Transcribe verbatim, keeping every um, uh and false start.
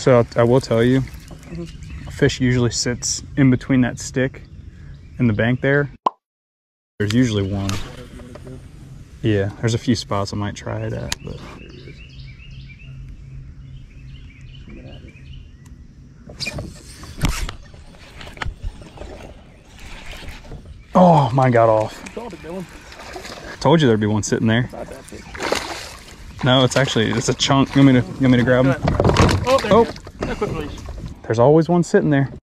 So I will tell you, a fish usually sits in between that stick and the bank there. There's usually one. Yeah, there's a few spots I might try it at, but. Oh, mine got off. Told you there'd be one sitting there. No, it's actually, it's a chunk. You want me to, you want me to grab him? Oh, there oh. No, quick release. There's always one sitting there.